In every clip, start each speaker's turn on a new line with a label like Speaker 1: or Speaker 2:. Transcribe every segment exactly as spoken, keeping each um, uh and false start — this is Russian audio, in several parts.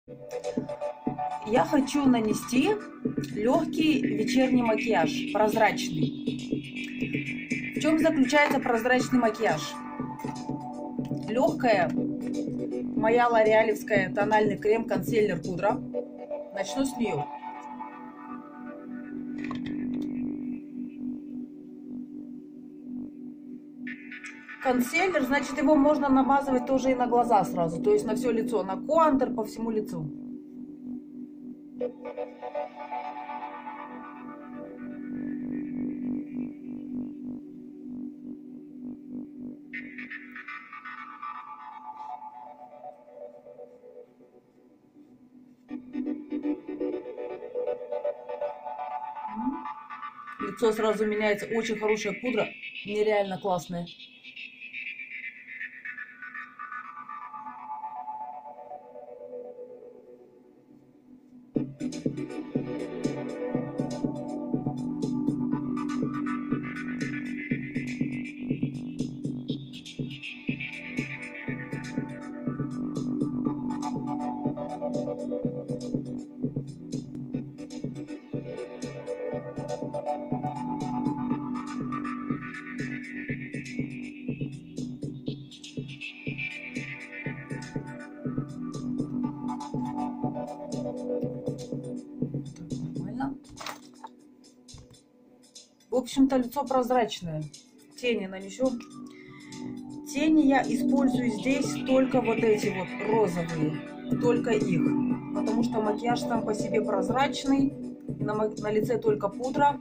Speaker 1: Я хочу нанести легкий вечерний макияж, прозрачный. В чем заключается прозрачный макияж? Легкая моя лореалевская тональный крем, консилер, пудра. Начну с нее. Консилер, значит, его можно намазывать тоже и на глаза сразу, то есть на все лицо, на контур, по всему лицу. Лицо сразу меняется, очень хорошая пудра, нереально классная. В общем-то, лицо прозрачное. Тени нанесем. Тени я использую здесь только вот эти вот розовые. Только их. Потому что макияж сам по себе прозрачный. И на, на лице только пудра.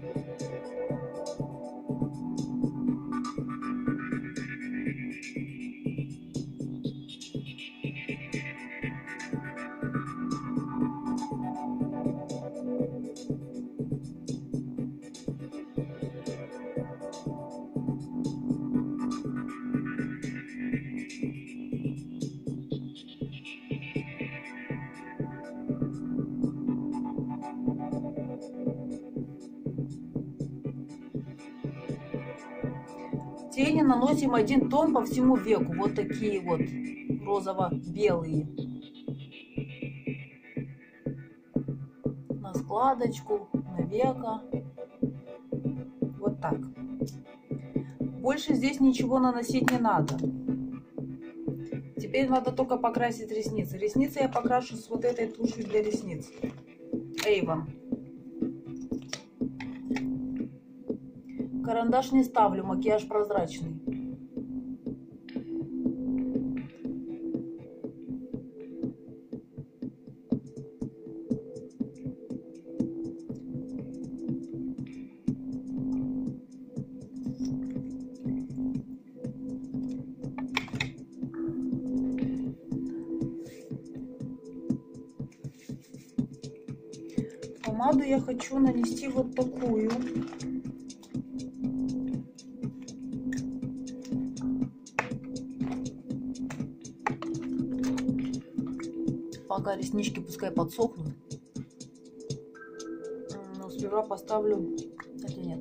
Speaker 1: Тени наносим один тон по всему веку. Вот такие вот розово-белые. На складочку, на веко. Вот так. Больше здесь ничего наносить не надо. Теперь надо только покрасить ресницы. Ресницы я покрашу с вот этой тушью для ресниц. Avon. Карандаш не ставлю, макияж прозрачный. Помаду я хочу нанести вот такую. Пока реснички пускай подсохнут. Но сперва поставлю... Хотя нет.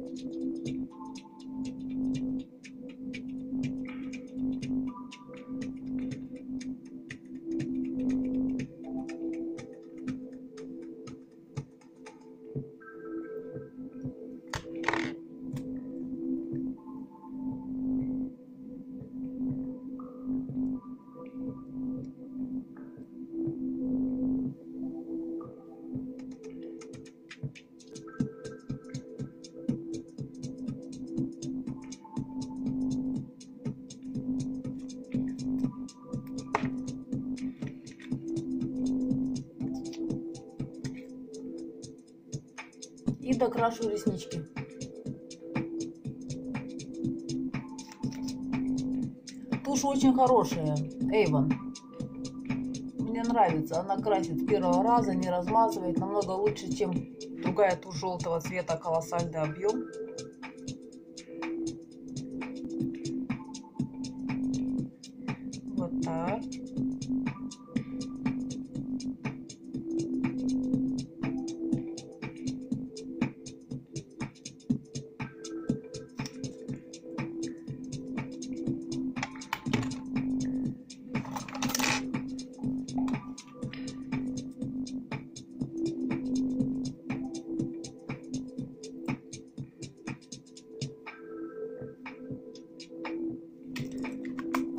Speaker 1: И докрашу реснички. Тушь очень хорошая, Avon. Мне нравится, она красит с первого раза, не размазывает, намного лучше, чем другая тушь желтого цвета, колоссальный объем. Вот так.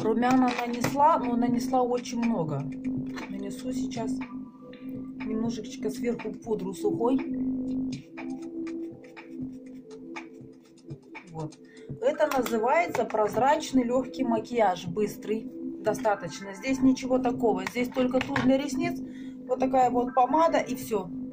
Speaker 1: Румяна нанесла, но нанесла очень много. Нанесу сейчас немножечко сверху пудру сухой. Вот. Это называется прозрачный легкий макияж, быстрый. Достаточно. Здесь ничего такого. Здесь только тушь для ресниц, вот такая вот помада и все.